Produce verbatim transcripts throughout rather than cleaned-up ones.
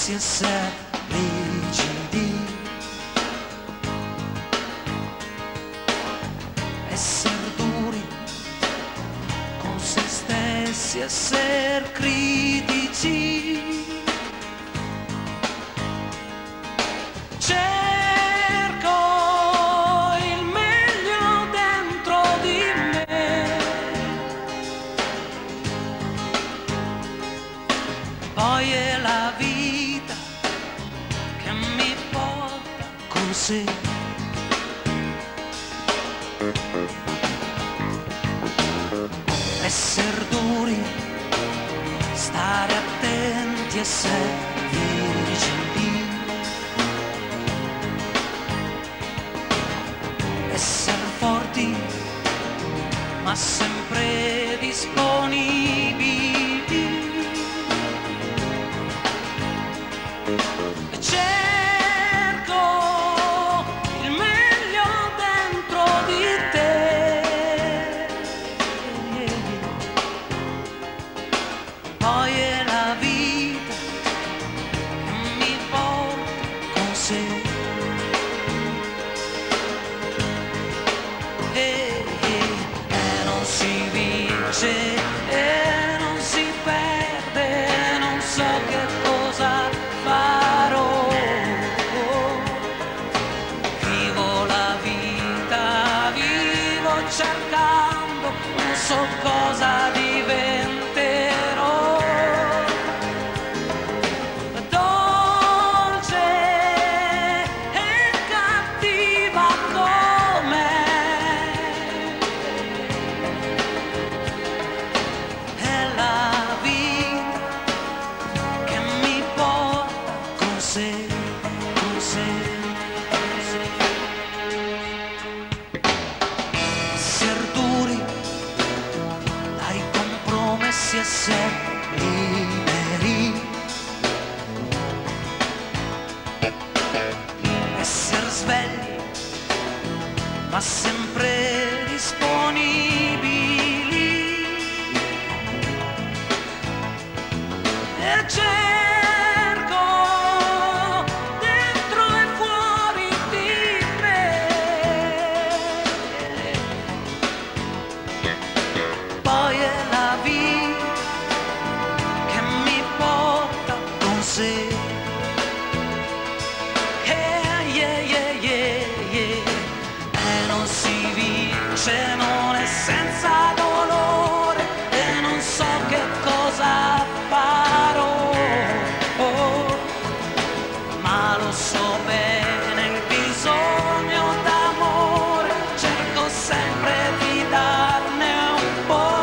compromessi essere rigidi, essere duri con se stessi, essere critici. Cerco il meglio dentro di me, poi è la vita che mi porta con sé. Essere duri, stare attenti, essere vigili, essere forti ma sempre disponibili. Cerco il meglio dentro di te, poi è la vita che mi porta con sé. E, e non si vince e non si perde, non so che cosa farò. Vivo la vita, vivo cercando, non so cosa diventerò. Dolce e cattiva come è la vita che mi porta con sé, con sé. Essere duri, dai compromessi, essere liberi, essere svegli ma sempre disponibili. E cerco dentro e fuori di me, poi è la vita che mi porta con sé. Yeah, yeah, yeah, yeah, yeah. E non si vince, non è senza dolore, e non so che cosa farò, oh, ma lo so bene il bisogno d'amore, cerco sempre di darne un po'.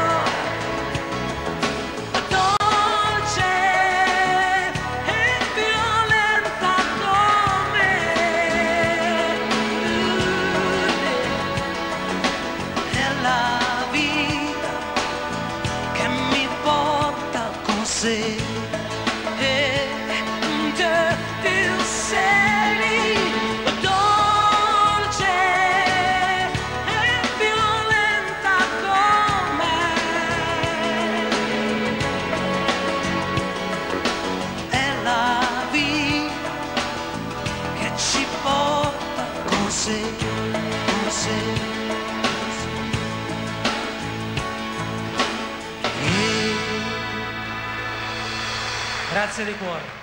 Dolce e violenta come è la vita che mi porta con sé. E te tu sei dolce e violenta come è la vita che ci porta con sé, con sé. E... Grazie di cuore.